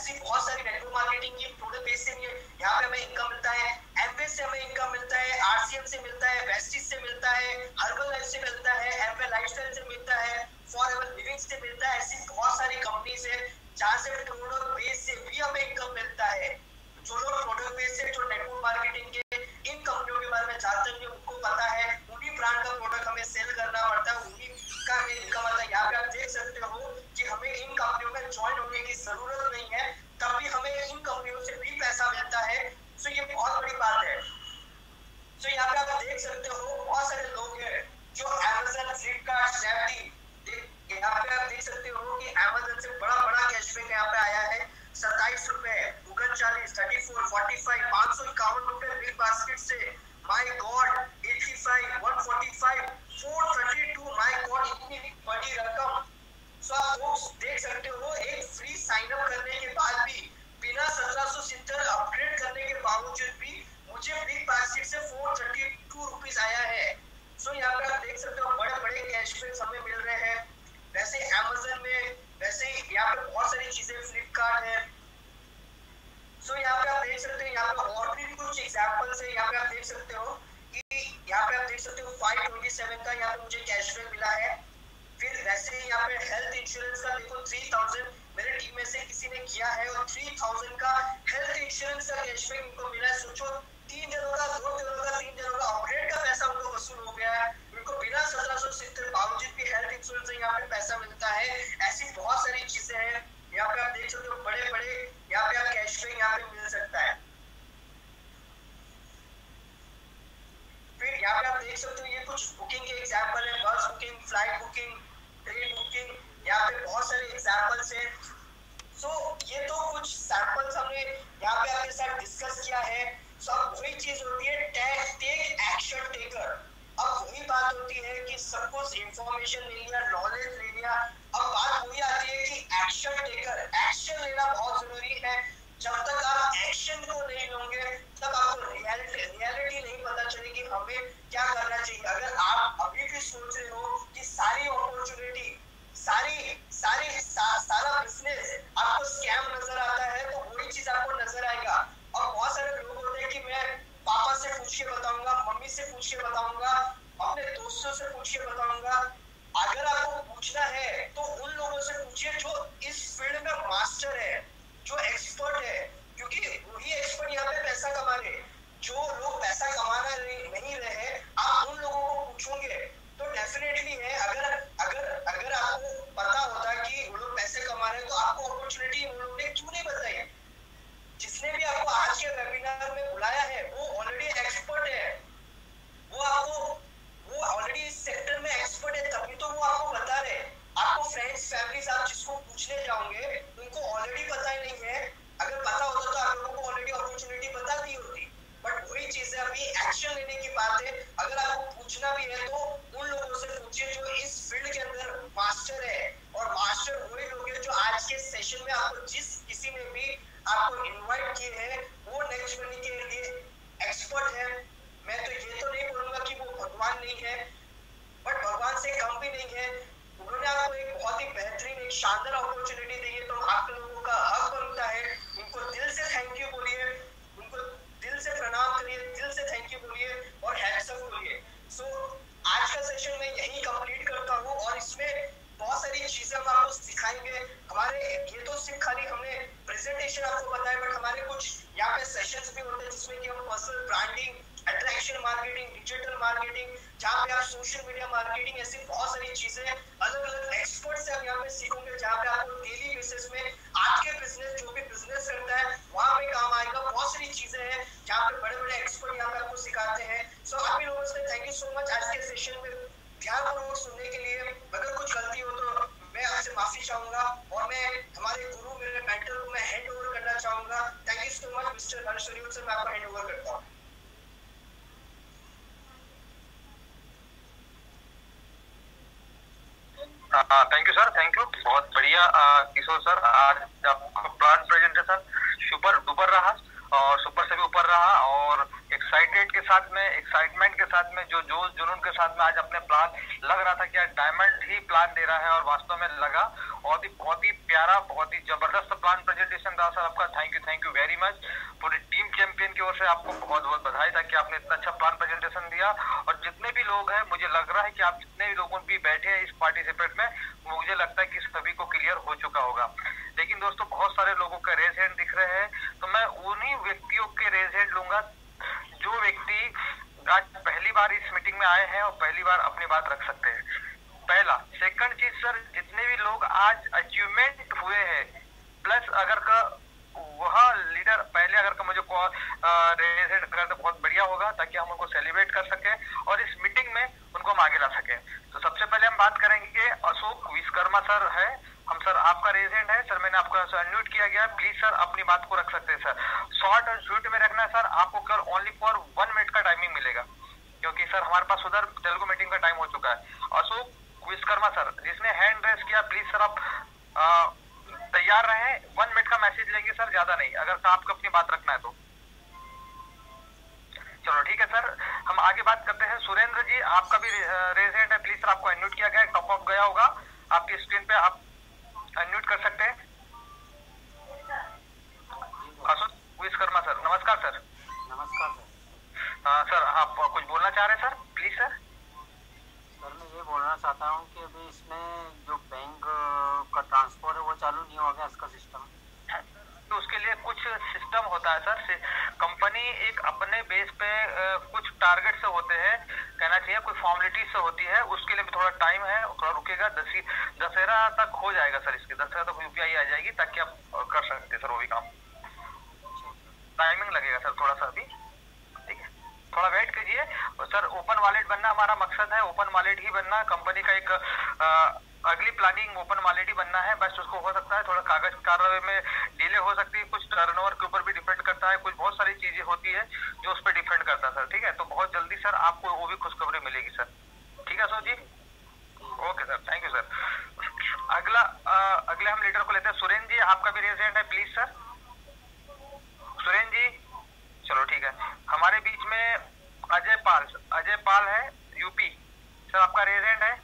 कंपनीज है जहाँ से प्रोडक्ट बेस से भी हमें इनकम मिलता है। जो लोग प्रोडक्ट बेस से जो नेटवर्क मार्केटिंग के इन कंपनियों के बारे में जानते हैं उनको पता है उन्हीं ब्रांड का प्रोडक्ट हमें सेल करना पड़ता है, उन्हीं का हमें इनकम आता है। यहाँ पे आप देख सकते हो कि हमें इन कंपनियों में ज्वाइन होने की जरूरत नहीं है, तब भी हमें इन कंपनियों से भी पैसा मिलता है। तो ये बहुत बड़ी बात है। तो यहाँ पे आप देख सकते हो बहुत सारे लोग हैं जो Amazon, Flipkart, Snapdeal, यहाँ पे आप देख सकते हो कि Amazon से बड़ा बड़ा कैशबैक यहाँ पे आया है सत्ताईस रुपए, गूगल चालीस, थर्टी फोर, फोर्टी फाइव, पाँच सौ इक्यावन रुपए बिग बास्केट से, माय गॉड पचासी, एक सौ पैंतालीस, चार सौ बत्तीस, माय गॉड इतनी बड़ी रकम। सो आप लोग देख सकते हो एक फ्री साइन अप करने के बाद भी बिना सत्रह सौ सत्तर अपग्रेड करने के बावजूद भी मुझे बिग बास्केट से चार सौ बत्तीस रुपीस आया है। सो यहाँ पे आप देख सकते हो बड़े बड़े कैशबैक हमें मिल रहे हैं। वैसे Amazon में वैसे यहाँ पे बहुत सारी चीजें, फ्लिपकार्ट है। सो यहाँ पे आप देख सकते हो यहाँ पे और भी कुछ एग्जांपल्स है। यहाँ पे आप देख सकते हो कि यहाँ पे आप देख सकते हो पाँच सौ सत्ताईस का यहाँ पे मुझे कैशबैक मिला है। फिर वैसे ही यहाँ पे हेल्थ इंश्योरेंस का देखो तीन हज़ार मेरे टीम में से किसी ने किया है और तीन हज़ार का हेल्थ इंश्योरेंस का कैशबैक उनको मिला है। सोचो तीन जनों का, दो जनों का, तीन जनों का अपग्रेड का पैसा उनको वसूल हो गया है। उनको बिना सत्रह सौ सत्तर बावजूद भी हेल्थ इंश्योरेंस से यहाँ पे पैसा मिलता है। ऐसी बहुत सारी चीजें हैं। यहाँ पे आप देख सकते हो बड़े बड़े यहाँ पे आप कैशबैक यहाँ पे मिल सकता है। फिर यहाँ पे आप देख सकते हो ये कुछ बुकिंग के एग्जांपल है, bus booking, flight booking, train booking, यहाँ पे बहुत सारे एग्जांपल्स हैं। सो ये तो कुछ सैंपल्स हमने यहाँ पे आपके साथ डिस्कस किया है। सो अब वही चीज होती है टेक टेक एक्शन टेकर। अब वही बात होती है कि सब कुछ इंफॉर्मेशन ले लिया, नॉलेज ले लिया, अब बात वही आती है कि एक्शन टेकर, एक्शन लेना बहुत जरूरी है। जब तक आप एक्शन को नहीं लोगे तब आपको रियलिटी रियलिटी नहीं पता चलेगी हमें क्या करना चाहिए। अगर आप अभी भी सोच रहे हो कि सारी अपॉर्चुनिटी, सारी सारी सा, सारा बिजनेस आपको स्कैम नजर आता है तो वही चीज आपको नजर आएगा। और बहुत सारे लोग होते हैं कि मैं पापा से पूछ के बताऊंगा, मम्मी से पूछ के बताऊंगा, अपने दोस्तों से पूछ के बताऊंगा। अगर आपको पूछना है तो उन लोगों से पूछिए जो इस फील्ड में मास्टर है, जो एक्सपर्ट है, क्योंकि वही एक्सपर्ट यहाँ पे पैसा कमा रहे। जो लोग पैसा कमाना नहीं रहे, आप उन लोगों को पूछोगे तो डेफिनेटली है। अगर अगर अगर आपको पता होता कि वो लोग पैसे कमा रहे हैं तो आपको अपॉर्चुनिटी उन लोगों ने क्यों नहीं बताई? जिसने भी आपको आज के वेबिनार में बुलाया है वो ऑलरेडी एक्सपर्ट है, वो आपको वो ऑलरेडी इस सेक्टर में एक्सपर्ट है, तभी तो वो आपको बता रहे। आपको फ्रेंड्स, फैमिलीज, आप जिसको पूछने जाओगे उनको ऑलरेडी पता ही नहीं है। अगर पता होता तो आप लोगों को ऑलरेडी अपॉर्चुनिटी बता दी होती। बट वही चीज है, अभी एक्शन लेने की बात है। अगर आपको पूछना भी है तो उन लोगों से पूछिए जो इस फील्ड के अंदर मास्टर है। और मास्टर वही लोग हैं जो आज के सेशन में आपको जिस किसी ने भी आपको इनवाइट किए हैं वो नेक्स्ट बनने के लिए एक्सपर्ट है। मैं तो ये तो नहीं बोलूंगा कि वो भगवान नहीं है, बट भगवान से कम भी नहीं है। उन्होंने आपको एक बहुत ही बेहतरीन, एक शानदार अपॉर्चुनिटी दी है, तो आप लोगों का हक बनता है उनको दिल से थैंक यू बोलिए, उनको दिल से प्रणाम करिए, दिल से थैंक यू बोलिए और हैट्स ऑफ बोलिए। सो आज का सेशन मैं यही कंप्लीट करता हूँ और इसमें बहुत सारी चीजें हम आपको सिखाएंगे। हमारे ये तो सिर्फ खाली हमने प्रेजेंटेशन आपको बताया, बट हमारे कुछ यहाँ पे सेशंस भी होते हैं जिसमें कि हम personal branding, attraction marketing, digital marketing, जहाँ पे आप सोशल मीडिया मार्केटिंग, ऐसी बहुत सारी चीजें अलग अलग एक्सपर्ट से हम यहाँ पे सीखोगे, जहाँ पे आपको डेली बेसिस में आपके बिजनेस, जो भी बिजनेस करता है वहाँ पे काम आएगा। बहुत सारी चीजें हैं जहाँ पे बड़े बड़े एक्सपर्ट यहाँ पे आपको सिखाते हैं। सो so, आप भी लोगों से थैंक यू सो मच आज के सेशन में ध्यानपूर्वक सुनने के लिए। अगर कुछ गलती हो तो मैं आपसे माफी चाहूंगा और मैं हमारे गुरु, मेरे मेंटर को मैं हैंड ओवर करना चाहूंगा। Thank you so much mister Harshvardhan sir, मैं आपको हैंड ओवर करता हूँ। Thank you sir, thank you, बहुत बढ़िया किशोर सर। आज आपका प्लान प्रेजेंटेशन सुपर डुपर रहा और सुपर से भी ऊपर रहा और एक्साइटेड के साथ में, एक्साइटमेंट के साथ में, जो जोश जुनून के साथ में आज अपने प्लान लग रहा था कि आज डायमंड ही प्लान दे रहा है और वास्तव में लगा। बहुत ही बहुत ही प्यारा, बहुत ही जबरदस्त प्लान प्रेजेंटेशन रहा सर आपका। Thank you, thank you very much. पूरी टीम चैंपियन की ओर से आपको बहुत बहुत बधाई था कि आपने इतना अच्छा प्लान प्रेजेंटेशन दिया और जितने भी भी लोग हैं, मुझे लग रहा है कि आप जितने भी लोगों भी बैठे हैं इस पार्टिसिपेट में, मुझे लगता है कि सभी को क्लियर हो चुका होगा। लेकिन दोस्तों बहुत सारे लोगों का रेज हैंड दिख रहे हैं, तो मैं उन्हीं व्यक्तियों के रेज हैंड लूंगा जो व्यक्ति आज पहली बार इस मीटिंग में आए हैं और पहली बार अपनी बात रख सकते हैं। पहला। सेकंड चीज सर, जितने भी लोग आज अचीवमेंट हुए हैं, प्लस अगर का वह लीडर पहले अगर का मुझे रेज हैंड कर तो बहुत बढ़िया होगा, ताकि हम उनको सेलिब्रेट कर सके और इस मीटिंग में उनको हम आगे ला सके। तो सबसे पहले हम बात करेंगे अशोक विश्वकर्मा सर है। हम सर आपका रेज हैंड है सर, मैंने आपको अनम्यूट किया गया है, प्लीज सर अपनी बात को रख सकते हैं सर। शॉर्ट और स्वीट में रखना है सर, आपको कल ओनली फॉर वन मिनट का टाइमिंग मिलेगा, क्योंकि सर हमारे पास उधर तेलुगु मीटिंग का टाइम हो चुका है। अशोक विश्वकर्मा सर, जिसने हैंड रेस किया, प्लीज सर आप आ, तैयार रहे, वन मिनट का मैसेज लेंगे सर, ज्यादा नहीं, अगर आपको अपनी बात रखना है तो। चलो ठीक है सर, हम आगे बात करते हैं। सुरेंद्र जी आपका भी रेज हैंड है, प्लीज सर आपको अनम्यूट किया गया है, टॉप अप गया होगा आपकी स्क्रीन पे, आप अनम्यूट कर सकते हैं। अशोक विश्वकर्मा सर, नमस्कार सर। नमस्कार सर। हाँ सर, आप कुछ बोलना चाह रहे हैं सर, प्लीज सर। सर मैं ये बोलना चाहता हूँ कि अभी इसमें जो बैंक का ट्रांसफर है वो चालू नहीं हो गया, इसका सिस्टम। तो उसके लिए कुछ सिस्टम होता है सर, कंपनी एक अपने बेस पे कुछ टारगेट से होते हैं, कहना चाहिए कोई फॉर्मेलिटी से होती है, उसके लिए भी थोड़ा टाइम है, थोड़ा रुकेगा, दस दशहरा तक हो जाएगा सर, इसके दशहरा तक यूपीआई आ जाएगी, ताकि आप कर सकते हैं सर वो भी काम। टाइमिंग लगेगा सर थोड़ा सा अभी, ठीक है, थोड़ा वेट कीजिए सर। ओपन वॉलेट बनना हमारा मकसद है, ओपन वॉलेट ही बनना कंपनी का एक आ, अगली प्लानिंग ओपन वॉलेट ही बनना है, बस उसको हो सकता है थोड़ा कागज कार्रवाई में डिले हो सकती है, कुछ टर्नओवर के ऊपर भी डिपेंड करता है, कुछ बहुत सारी चीजें होती है जो उस पर डिपेंड करता है सर, ठीक है। तो बहुत जल्दी सर आपको वो भी खुशखबरी मिलेगी सर, ठीक है Ashok ji, okay sir, thank you sir. अगला आ, अगले हम लीडर को लेते हैं, सुरेंद्र जी आपका भी रेज हैंड है, प्लीज सर। सुरेंद्र जी, चलो ठीक है। हमारे बीच में अजय पाल, अजय पाल है यूपी सर, आपका रेज हैंड है,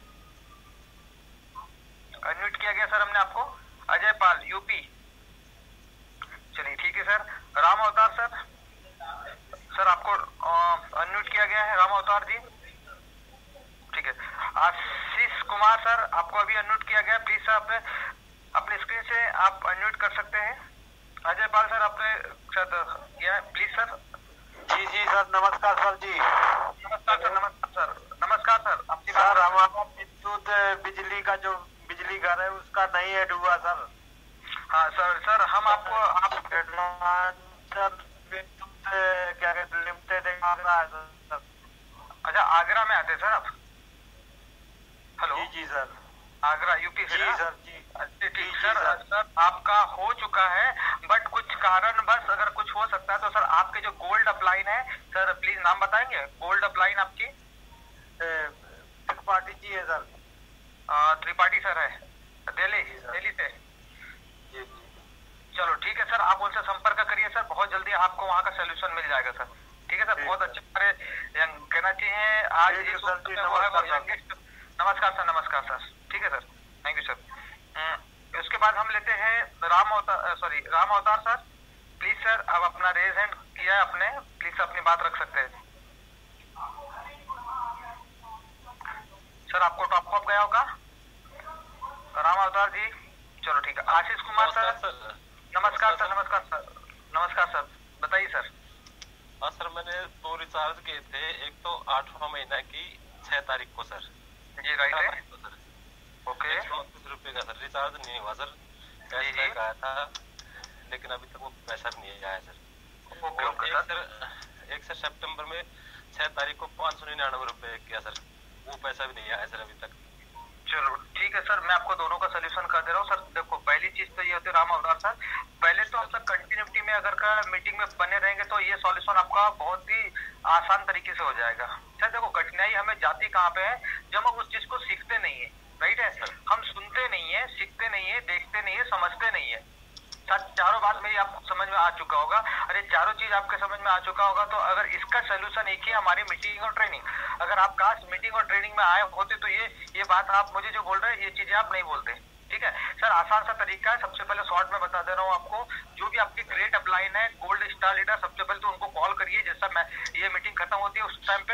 अनम्यूट किया गया सर हमने आपको, अजय पाल यूपी। चलिए ठीक है sir. Ram Avtar sir, sir आपको अनम्यूट किया गया है, राम अवतार जी, ठीक है। आशीष कुमार सर आपको अभी अनम्यूट किया गया, प्लीज सर अपने अपने स्क्रीन से आप अनम्यूट कर सकते हैं। अजय पाल सर आपने शायद किया है, प्लीज सर। जी जी सर, नमस्कार सर जी। नमस्कार सर, नमस्कार सर, नमस्कार सर। आपकी सर हमारा विद्युत बिजली का जो बिजली घर है उसका नहीं ऐड हुआ सर। हाँ सर, सर हम आपको आप विद्युत क्या कहते हैं लिमिटेड आगरा है सर। अच्छा आगरा में आते हैं सर आप? हेलो जी जी सर, आगरा यूपी से जी ना? सर जी। अच्छा ठीक सर, सर आपका हो चुका है, बट कुछ कारण बस अगर कुछ हो सकता है तो सर आपके जो गोल्ड अपलाइन है सर, प्लीज नाम बताएंगे गोल्ड अपलाइन आपकी? त्रिपाठी जी है सर। त्रिपाठी सर है, दिल्ली दिल्ली से। जी जी चलो ठीक है सर, आप उनसे संपर्क करिए सर, बहुत जल्दी आपको वहाँ का सोल्यूशन मिल जाएगा सर, ठीक है सर। बहुत अच्छे हमारे कहना चाहिए आज ये नमस्कार सर, नमस्कार सर, ठीक है सर, थैंक यू सर। उसके बाद हम लेते हैं राम अवतार, sorry Ram Avtar sir, please sir अब अपना रेज हैंड किया है आपने, प्लीज अपनी बात रख सकते हैं सर। आपको टॉप अप गया होगा राम अवतार जी, चलो ठीक है। आशीष कुमार सर, नमस्कार सर, नमस्कार सर, नमस्कार सर, बताइए सर। हाँ सर, मैंने दो रिचार्ज किए थे, एक तो आठवां महीना की छह तारीख को सर। जी राइट है सर, ओके। चौंतीस रुपए का सर रिचार्ज नहीं हुआ सर, कैशबैक आया था लेकिन अभी तक वो पैसा नहीं आया सर। ओके ओके एक सर एक सर सितंबर में छह तारीख को पाँच सौ निन्यानवे रुपए किया सर, वो पैसा भी नहीं आया सर अभी तक। चलो ठीक है सर, मैं आपको दोनों का सोल्यूशन कर दे रहा हूँ सर। देखो पहली चीज तो ये होती है राम अवतार सर, पहले तो हम सर कंटिन्यूटी में अगर का मीटिंग में बने रहेंगे तो ये सॉल्यूशन आपका बहुत ही आसान तरीके से हो जाएगा सर। देखो कठिनाई हमें जाती कहाँ पे है, जब हम उस चीज को सीखते नहीं है, राइट है सर, हम सुनते नहीं है, सीखते नहीं है, देखते नहीं है, समझते नहीं है सर। चारों बात मेरी आपको समझ में आ चुका होगा, अरे चारों चीज आपके समझ में आ चुका होगा, तो अगर इसका सोल्यूशन एक ही हमारी मीटिंग और ट्रेनिंग, अगर आप काश मीटिंग और ट्रेनिंग में आए होते तो ये ये बात आप मुझे जो बोल रहे हैं ये चीजें आप नहीं बोलते, ठीक है सर। आसान सा तरीका है, सबसे पहले शॉर्ट में बता दे रहा हूँ आपको, जो भी आपकी ग्रेट अपलाइन है गोल्ड स्टार लीडर, सबसे पहले तो उनको कॉल करिए, जैसा मैं ये मीटिंग खत्म होती है उस टाइम पे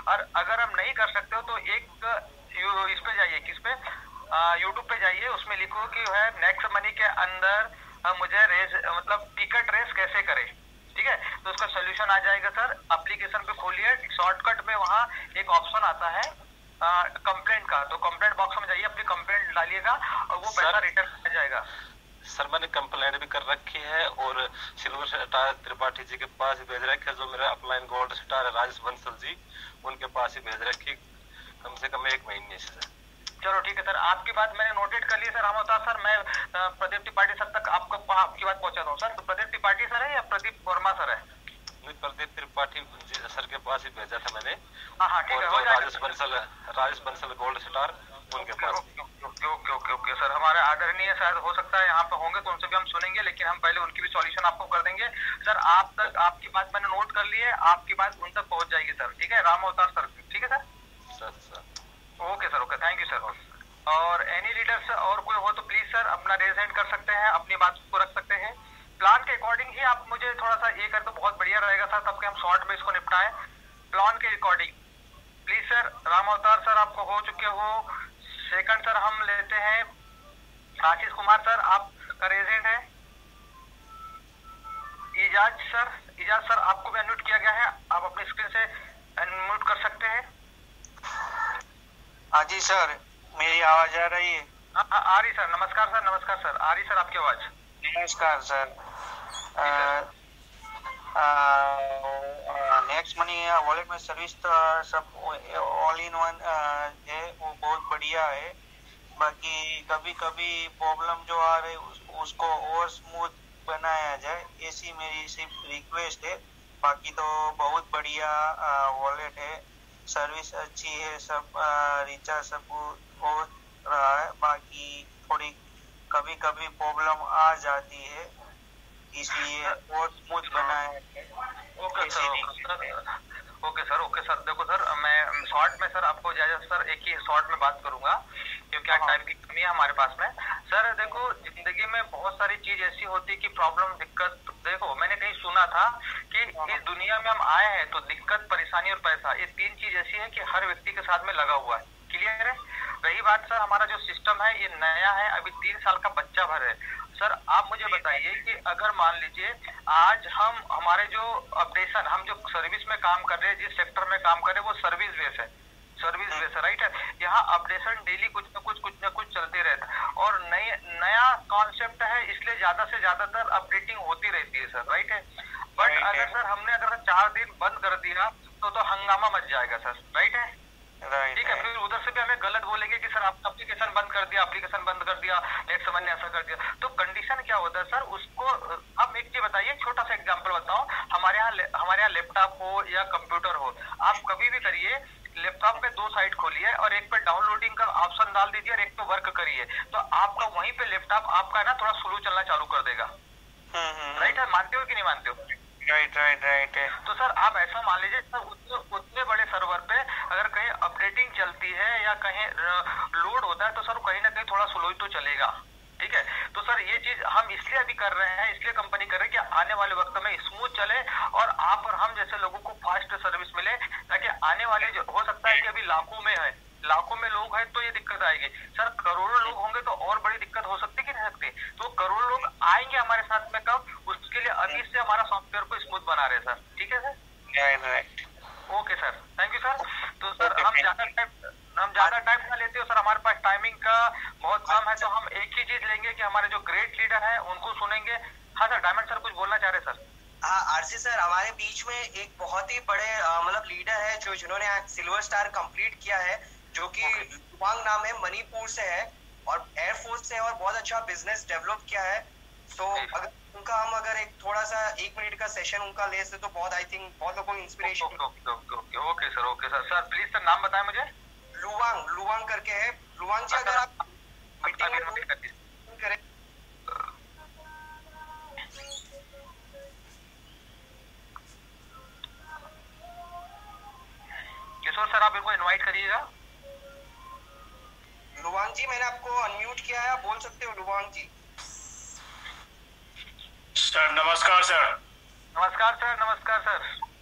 और अगर हम नहीं कर सकते हो तो एक इस पे जाइए, किस पे, यूट्यूब पे जाइए, उसमें लिखो कि है नेक्स्ट मनी के अंदर आ, मुझे रेज मतलब टिकट रेस कैसे करें, ठीक है, तो उसका सोल्यूशन आ जाएगा सर। एप्लीकेशन पे खोलिए, शॉर्टकट में वहाँ एक ऑप्शन आता है कंप्लेंट का, तो कंप्लेंट बॉक्स में जाइए, अपनी कंप्लेंट डालिएगा और वो पैसा रिटर्न आ जाएगा। सर मैंने कंप्लेंट भी कर रखी है और सिल्वर स्टार त्रिपाठी जी के पास ही भेज रखी है, जो मेरे अपलाइन गोल्ड स्टार है राजेश बंसल जी, उनके पास ही भेज रखी कम से कम एक महीने से सर। चलो ठीक है सर, आपकी बात मैंने नोटेट कर ली सर। हम होता सर मैं प्रदीप त्रिपाठी सर तक आपको आपकी बात पहुंचा दूं सर। तो प्रदीप त्रिपाठी सर है या प्रदीप वर्मा सर है? नहीं, प्रदीप त्रिपाठी सर के पास ही भेजा था मैंने। हाँ हाँ ठीक है, राजेश बंसल राजेश बंसल गोल्ड स्टार उनके पास। Okay okay okay okay sir, हमारे आदरणीय शायद हो सकता है यहाँ पे होंगे तो उनसे भी हम सुनेंगे, लेकिन हम पहले उनकी भी सॉल्यूशन आपको कर देंगे सर। आप तक आपकी बात मैंने नोट कर ली है, आपकी बात उन तक पहुंच जाएगी सर, ठीक है, राम अवतार सर, ठीक है sir. Sir sir okay sir, okay, thank you sir. और एनी लीडर्स और कोई हो तो प्लीज सर अपना रेज हैंड कर सकते हैं, अपनी बात को रख सकते हैं। प्लान के अकॉर्डिंग ही आप मुझे थोड़ा सा ये कर तो बहुत बढ़िया रहेगा सर, तब कि हम शॉर्ट में इसको निपटाएं। प्लान के according please sir. Ram Avtar sir आपको हो चुके हो। सेकंड सर हम लेते हैं आशीष कुमार सर, आपका रेज हैंड है। इजाज सर, इजाज सर आपको भी अनम्यूट किया गया है, आप अपनी स्क्रीन से अनम्यूट कर सकते हैं। हाँ जी सर, मेरी आवाज आ रही है? आ, आ, आ रही सर, नमस्कार सर, नमस्कार सर, आ रही सर आपकी आवाज। नमस्कार सर। नेक्स्ट मनी वॉलेट में सर्विस तो सब ऑल इन वन है, वो बहुत बढ़िया है। बाकी कभी कभी प्रॉब्लम जो आ रही उस, उसको और स्मूथ बनाया जाए, ऐसी मेरी सिर्फ रिक्वेस्ट है। बाकी तो बहुत बढ़िया वॉलेट है, सर्विस अच्छी है, सब रिचार्ज सब हो रहा है। बाकी थोड़ी कभी कभी प्रॉब्लम आ जाती है, इसलिए और स्मूथ बनाया है। Okay sir, okay sir, okay sir. देखो सर, मैं शॉर्ट में सर आपको इजाजत सर एक ही शॉर्ट में बात करूंगा क्योंकि आज टाइम की कमी है हमारे पास में। सर देखो, जिंदगी में बहुत सारी चीज ऐसी होती है कि प्रॉब्लम, दिक्कत, देखो मैंने कहीं सुना था कि इस दुनिया में हम आए हैं तो दिक्कत, परेशानी और पैसा, ये तीन चीज ऐसी है कि हर व्यक्ति के साथ में लगा हुआ है। क्लियर है? रही बात सर, हमारा जो सिस्टम है ये नया है, अभी तीन साल का बच्चा भर है। सर आप मुझे बताइए कि अगर मान लीजिए आज हम हमारे जो अपडेशन, हम जो सर्विस में काम कर रहे हैं, जिस सेक्टर में काम कर रहे हैं वो सर्विस बेस है, सर्विस बेस है, राइट है। यहाँ अपडेशन डेली कुछ न कुछ कुछ न कुछ चलते रहता है और नए नया कॉन्सेप्ट है, इसलिए ज्यादा से ज्यादातर अपडेटिंग होती रहती है सर, राइट है। बट अगर सर हमने अगर चार दिन बंद कर दिया तो तो हंगामा मच जाएगा सर, राइट है। ठीक है, फिर उधर से भी हमें गलत बोलेंगे कि सर आपने एप्लीकेशन बंद कर दिया, एप्लीकेशन बंद कर दिया, नेक्स्ट समझ ने ऐसा कर दिया। तो कंडीशन क्या होता है सर, उसको आप एक चीज बताइए, छोटा सा एग्जांपल बताओ। हमारे यहाँ हमारे यहाँ लैपटॉप हो या कंप्यूटर हो, आप कभी भी करिए, लैपटॉप में दो साइट खोलिए और एक पे डाउनलोडिंग का ऑप्शन डाल दीजिए और एक पे वर्क करिए, तो आपका वहीं पे लैपटॉप आपका ना थोड़ा स्लो चलना चालू कर देगा, राइट है। मानते हो कि नहीं मानते हो? राइट राइट राइट है। तो सर आप ऐसा मान लीजिए सर, उतने उतने बड़े सर्वर पे अगर कहीं अपडेटिंग चलती है या कहीं लोड होता है तो सर कहीं ना कहीं थोड़ा स्लो तो चलेगा, ठीक है। तो सर ये चीज हम इसलिए अभी कर रहे हैं, इसलिए कंपनी कर रही है कि आने वाले वक्त में स्मूथ चले और आप और हम जैसे लोगों को फास्ट सर्विस मिले, ताकि आने वाले जो हो सकता है कि अभी लाखों में है, लाखों में लोग हैं तो ये दिक्कत आएगी सर, करोड़ों लोग होंगे तो और बड़ी दिक्कत हो सकती कि नहीं सकती। तो करोड़ों लोग आएंगे हमारे साथ में कब, उसके लिए अभी से हमारा सॉफ्टवेयर को स्मूथ बना रहे हैं सर, ठीक है sir. Right, okay sir, thank you sir. तो सर हम ज्यादा टाइम हम ज्यादा टाइम ना लेते हो सर, हमारे पास टाइमिंग का बहुत कम है, तो हम एक ही चीज लेंगे कि हमारे जो ग्रेट लीडर है उनको सुनेंगे। हाँ सर, डायमंड सर कुछ बोलना चाह रहे सर। हाँ आरसी सर, हमारे बीच में एक बहुत ही बड़े मतलब लीडर है जो जिन्होंने सिल्वर स्टार कंप्लीट किया है, जो कि लुवांग नाम है, मणिपुर से है और एयरफोर्स से है और बहुत अच्छा बिजनेस डेवलप किया है। तो अगर उनका हम अगर एक थोड़ा सा एक मिनट का सेशन उनका ले से तो बहुत आई थिंक बहुत लोगों को inspiration. Okay okay okay okay sir, okay sir. Sir please sir नाम बताएं मुझे। लुवांग, लुवांग करके है। लुवांग जी अगर आप मीटिंग में करें। किशोर सर आप इनको इनवाइट करिएगा। लुवांग जी मैंने आपको अनम्यूट किया है, आप बोल सकते हो लुवांग जी। सर नमस्कार सर। नमस्कार सर, नमस्कार sir.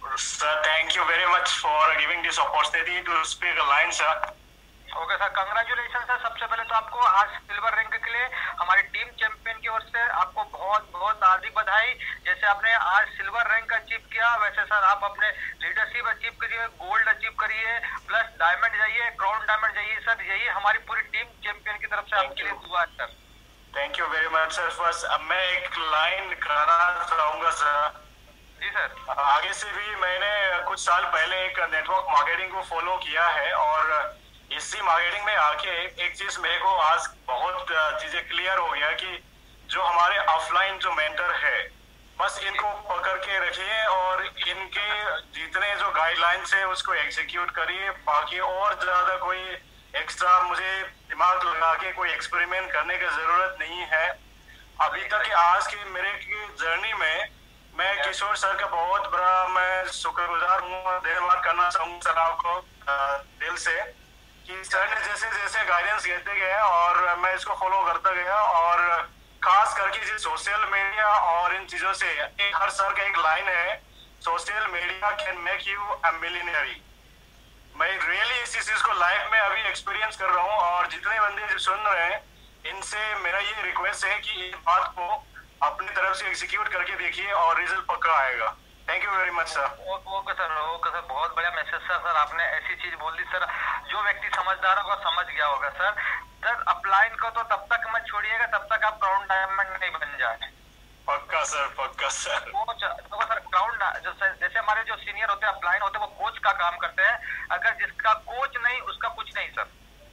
Sir, thank you very much for giving this opportunity to speak a line, sir. Okay sir, congratulation sir. सबसे पहले तो आपको आज सिल्वर रैंक के लिए हमारी टीम चैंपियन की ओर से आपको बहुत बहुत हार्दिक बधाई। जैसे आपने आज सिल्वर रैंक अचीव किया, वैसे सर आप अपने लीडरशिप अचीव करिए, गोल्ड अचीव करिए, प्लस डायमंड जाइए, क्राउन डायमंड जाइए सर। यही हमारी पूरी टीम चैंपियन की तरफ से आपके लिए दुआ है sir. Thank you very much sir. बस अब मैं एक लाइन कहना चाहूंगा सर। जी सर। आगे से भी मैंने कुछ साल पहले एक नेटवर्क मार्केटिंग को फॉलो किया है और इसी मार्केटिंग में आके एक चीज मेरे को आज बहुत चीजें क्लियर हो गया कि जो हमारे ऑफलाइन जो मेंटर है, बस इनको पकड़ के रखिए और इनके जितने जो गाइडलाइंस है उसको एग्जीक्यूट करिए। बाकी और ज्यादा कोई एक्स्ट्रा मुझे दिमाग लगा के कोई एक्सपेरिमेंट करने की जरूरत नहीं है। अभी तक के आज की मेरे की जर्नी में मैं किशोर सर का बहुत बड़ा मैं शुक्रगुजार हूँ, धन्यवाद करना चाहूँगा सर आपको दिल से कि सर ने जैसे जैसे गाइडेंस देते गए और मैं इसको फॉलो करता गया। और खास करके जो सोशल मीडिया और इन चीजों से एक हर सर का एक लाइन है, social media can make you a millionaire. मैं रियली इस चीज को लाइफ में अभी एक्सपीरियंस कर रहा हूँ और जितने बंदे सुन रहे हैं इनसे मेरा ये रिक्वेस्ट है कि इस बात को अपनी तरफ से एग्जीक्यूट करके देखिए और रिजल्ट पक्का आएगा। Thank you very much sir. Okay sir, okay sir, बहुत बढ़िया मैसेज सर। सर आपने ऐसी चीज बोल दी सर, जो व्यक्ति समझदार होगा समझ गया होगा सर। सर अपलाइन को तो तब तक मत छोड़िएगा तब तक आप क्राउन डायमंड नहीं बन जाए। पक्का सर, पक्का सर। कोच देखो सर, क्राउन जो जैसे हमारे जो सीनियर होते हैं अपलाइन होते हैं वो कोच का काम करते हैं। अगर जिसका कोच नहीं उसका कुछ नहीं सर।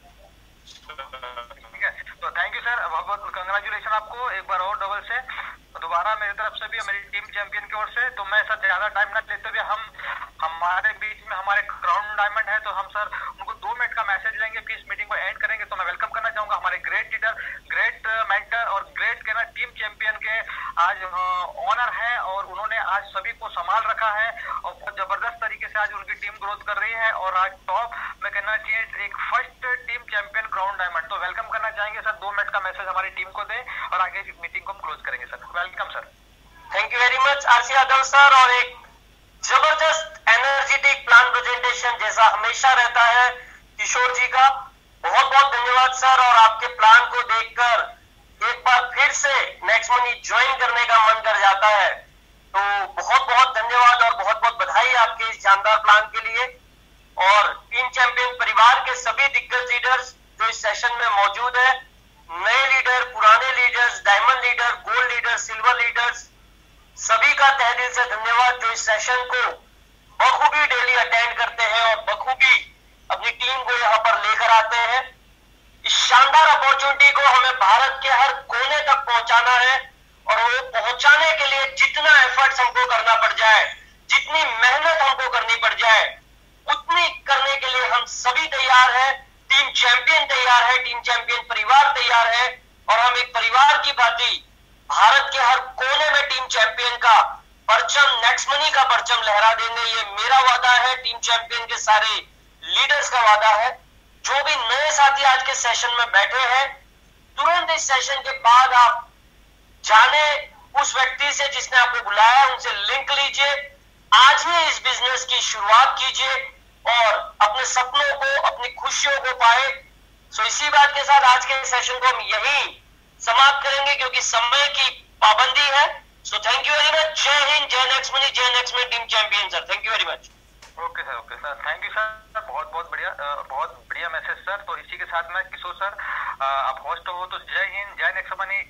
ठीक है, तो थैंक यू सर, बहुत बहुत कंग्रेचुलेशन आपको एक बार और डबल से दोबारा मेरी तरफ से भी, मेरी टीम चैंपियन की ओर से। तो मैं सर ज्यादा टाइम ना लेते हुए हम हमारे बीच में हमारे क्राउन डायमंड है तो हम सर उनको दो मिनट का मैसेज लेंगे फिर इस मीटिंग को एंड करेंगे। तो मैं वेलकम करना चाहूंगा हमारे ग्रेट लीडर, ग्रेट मेंटर और ग्रेट कहना टीम चैंपियन के आज ऑनर है और उन्होंने आज सभी को संभाल रखा है और बहुत जबरदस्त तरीके से आज उनकी टीम ग्रोथ कर रही है और आज टॉप में कहना चाहिए एक first team champion crown diamond. तो वेलकम करना चाहेंगे सर, दो मिनट का मैसेज हमारी टीम को दे और आगे मीटिंग को हम क्लोज करेंगे sir. Welcome sir. Thank you very much RC Yadav sir. और एक जबरदस्त एनर्जेटिक प्लान प्रेजेंटेशन जैसा हमेशा रहता है किशोर जी का, बहुत बहुत धन्यवाद सर। और आपके प्लान को देखकर एक बार फिर से नेक्स्ट मनी ज्वाइन करने का मन कर जाता है। तो बहुत बहुत धन्यवाद और बहुत बहुत बधाई आपके इस शानदार प्लान के लिए। और टीम चैंपियन परिवार के सभी दिग्गज लीडर्स जो इस सेशन में मौजूद है, नए लीडर, पुराने leaders, diamond leader, gold leader, silver leaders, सभी का तहे दिल से धन्यवाद जो इस सेशन को बखूबी डेली अटेंड करते हैं और बखूबी अपनी टीम को यहाँ पर लेकर आते हैं। इस शानदार अपॉर्चुनिटी को हमें भारत के हर कोने तक पहुंचाना है और वो पहुंचाने के लिए जितना एफर्ट्स हमको करना पड़ जाए, जितनी मेहनत हमको करनी पड़ जाए, उतनी करने के लिए हम सभी तैयार हैं। टीम चैंपियन तैयार है, टीम चैंपियन परिवार तैयार है और हम एक परिवार की भांति भारत के हर कोने में टीम चैंपियन का परचम, नेक्स्ट मनी का परचम लहरा देंगे। ये मेरा वादा है, टीम चैंपियन के सारे लीडर्स का वादा है। जो भी नए साथी आज के सेशन में बैठे हैं, तुरंत इस सेशन के बाद आप जाने उस व्यक्ति से जिसने आपको बुलाया, उनसे लिंक लीजिए, आज ही इस बिजनेस की शुरुआत कीजिए और अपने सपनों को, अपनी खुशियों को पाए। सो इसी बात के साथ आज के सेशन को हम यही समाप्त करेंगे क्योंकि समय की पाबंदी है। So thank you very much. जय हिंद, जय नेक्स्ट मनी, जय next money team champion sir. Thank you very much. Okay sir, okay sir, thank you sir, बहुत बहुत बढ़िया, बहुत बढ़िया मैसेज सर। तो इसी के साथ में किशोर सर आप होस्ट हो तो जय हिंद, जय नेक्स्ट मनी।